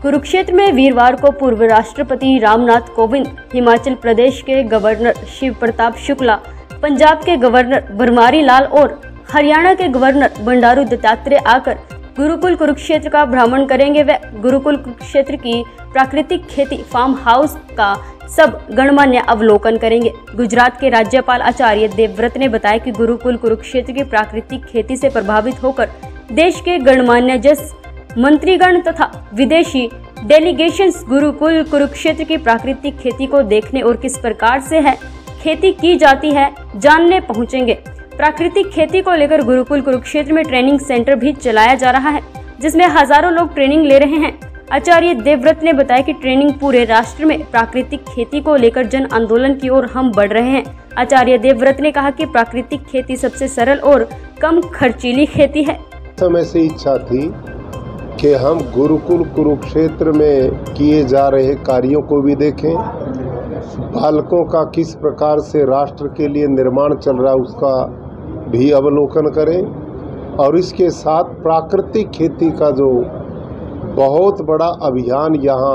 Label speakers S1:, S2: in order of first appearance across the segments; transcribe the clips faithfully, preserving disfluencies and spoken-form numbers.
S1: कुरुक्षेत्र में वीरवार को पूर्व राष्ट्रपति रामनाथ कोविंद, हिमाचल प्रदेश के गवर्नर शिव प्रताप शुक्ला, पंजाब के गवर्नर बनवारी लाल और हरियाणा के गवर्नर बंडारू दत्तात्रेय आकर गुरुकुल कुरुक्षेत्र का भ्रमण करेंगे। वे गुरुकुल कुरुक्षेत्र की प्राकृतिक खेती फार्म हाउस का सब गणमान्य अवलोकन करेंगे। गुजरात के राज्यपाल आचार्य देवव्रत ने बताया कि गुरुकुल कुरुक्षेत्र की प्राकृतिक खेती से प्रभावित होकर देश के गणमान्य जस मंत्रीगण तथा विदेशी डेलीगेशंस गुरुकुल कुरुक्षेत्र की प्राकृतिक खेती को देखने और किस प्रकार से है खेती की जाती है जानने पहुंचेंगे। प्राकृतिक खेती को लेकर गुरुकुल कुरुक्षेत्र में ट्रेनिंग सेंटर भी चलाया जा रहा है, जिसमें हजारों लोग ट्रेनिंग ले रहे हैं। आचार्य देवव्रत ने बताया कि ट्रेनिंग पूरे राष्ट्र में प्राकृतिक खेती को लेकर जन आंदोलन की ओर हम बढ़ रहे हैं। आचार्य देवव्रत ने कहा कि प्राकृतिक खेती सबसे सरल और कम खर्चीली खेती है।
S2: समय से इच्छा थी कि हम गुरुकुल कुरुक्षेत्र में किए जा रहे कार्यों को भी देखें, बालकों का किस प्रकार से राष्ट्र के लिए निर्माण चल रहा है उसका भी अवलोकन करें, और इसके साथ प्राकृतिक खेती का जो बहुत बड़ा अभियान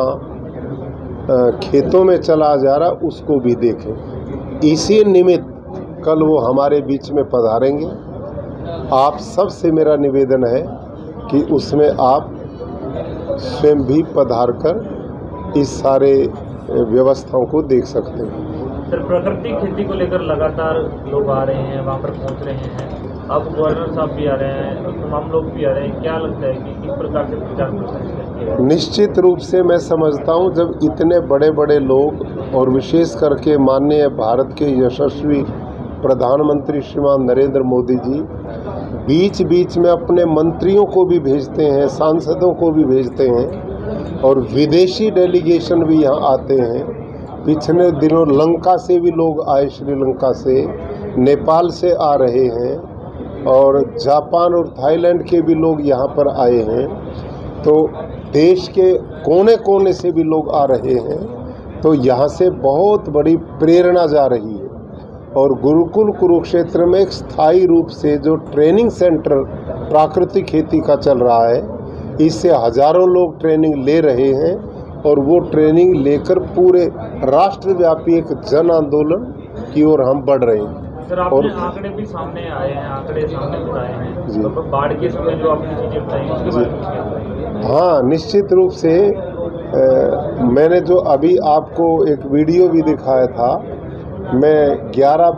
S2: यहाँ खेतों में चला जा रहा उसको भी देखें। इसी निमित्त कल वो हमारे बीच में पधारेंगे। आप सबसे मेरा निवेदन है कि उसमें आप स्वयं भी पधार कर इस सारे व्यवस्थाओं को देख सकते हैं।
S3: सर, प्राकृतिक खेती को लेकर लगातार लोग आ रहे हैं, वहाँ पर पहुँच रहे हैं, अब गवर्नर साहब भी आ रहे हैं, तमाम लोग भी आ रहे हैं। क्या लगता है कि किस प्रकार से प्रचार प्रसार?
S2: निश्चित रूप से मैं समझता हूँ जब इतने बड़े बड़े लोग और विशेष करके माननीय भारत के यशस्वी प्रधानमंत्री श्रीमान नरेंद्र मोदी जी बीच बीच में अपने मंत्रियों को भी भेजते हैं, सांसदों को भी भेजते हैं और विदेशी डेलीगेशन भी यहाँ आते हैं। पिछले दिनों लंका से भी लोग आए, श्रीलंका से, नेपाल से आ रहे हैं और जापान और थाईलैंड के भी लोग यहाँ पर आए हैं। तो देश के कोने कोने से भी लोग आ रहे हैं। तो यहाँ से बहुत बड़ी प्रेरणा जा रही है और गुरुकुल कुरुक्षेत्र में एक स्थायी रूप से जो ट्रेनिंग सेंटर प्राकृतिक खेती का चल रहा है, इससे हजारों लोग ट्रेनिंग ले रहे हैं और वो ट्रेनिंग लेकर पूरे राष्ट्रव्यापी एक जन आंदोलन की ओर हम बढ़ रहे हैं।
S3: सर, आपने और आंकड़े भी सामने आए हैं, आंकड़े सामने बताए हैं जी। तो बाढ़ के समय जो आपने चीजें बताई उसके बारे में क्या बताएंगे?
S2: हाँ, निश्चित रूप से आ, मैंने जो अभी आपको एक वीडियो भी दिखाया था, मैं ग्यारह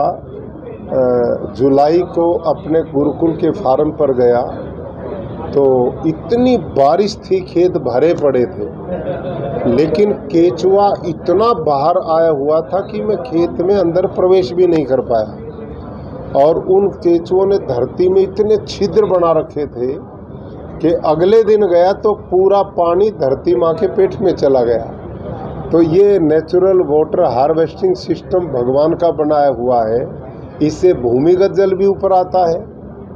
S2: बारह जुलाई को अपने गुरुकुल के फार्म पर गया तो इतनी बारिश थी, खेत भरे पड़े थे, लेकिन केचुआ इतना बाहर आया हुआ था कि मैं खेत में अंदर प्रवेश भी नहीं कर पाया। और उन केचुओं ने धरती में इतने छिद्र बना रखे थे कि अगले दिन गया तो पूरा पानी धरती माँ के पेट में चला गया। तो ये नेचुरल वाटर हार्वेस्टिंग सिस्टम भगवान का बनाया हुआ है। इससे भूमिगत जल भी ऊपर आता है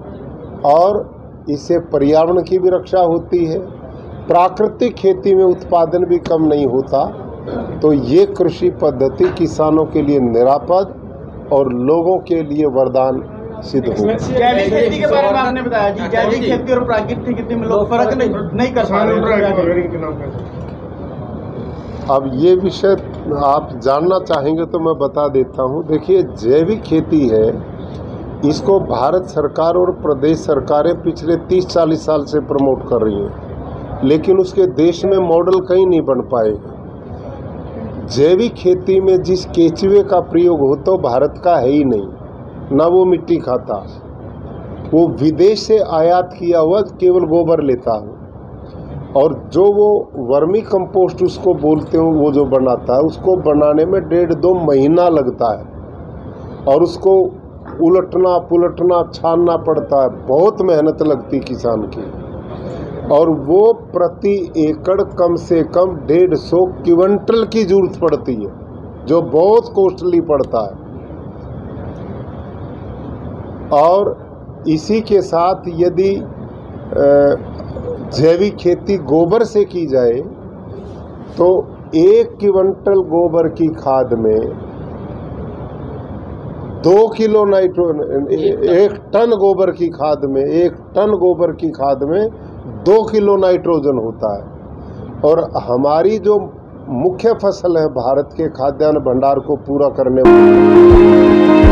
S2: और इससे पर्यावरण की भी रक्षा होती है। प्राकृतिक खेती में उत्पादन भी कम नहीं होता। तो ये कृषि पद्धति किसानों के लिए निरापद और लोगों के लिए वरदान सिद्ध हो।
S4: जैविक खेती के बारे में आपने बताया जी, जैविक खेती और प्राकृतिक खेती में लोग फर्क नहीं नहीं कर पा रहे।
S2: अब ये विषय आप जानना चाहेंगे तो मैं बता देता हूँ। देखिए, जैविक खेती है, इसको भारत सरकार और प्रदेश सरकारें पिछले तीस चालीस साल से प्रमोट कर रही हैं, लेकिन उसके देश में मॉडल कहीं नहीं बन पाए। जैविक खेती में जिस केचुए का प्रयोग होता है भारत का है ही नहीं, ना वो मिट्टी खाता, वो विदेश से आयात किया हुआ केवल गोबर लेता है। और जो वो वर्मी कंपोस्ट उसको बोलते हो, वो जो बनाता है, उसको बनाने में डेढ़ दो महीना लगता है और उसको उलटना पुलटना छानना पड़ता है, बहुत मेहनत लगती किसान की। और वो प्रति एकड़ कम से कम डेढ़ सौ क्विंटल की जरूरत पड़ती है, जो बहुत कॉस्टली पड़ता है। और इसी के साथ यदि जैविक खेती गोबर से की जाए तो एक क्विंटल गोबर की खाद में दो किलो नाइट्रोजन, एक टन गोबर की खाद में एक टन गोबर की खाद में दो किलो नाइट्रोजन होता है। और हमारी जो मुख्य फसल है भारत के खाद्यान्न भंडार को पूरा करने वाली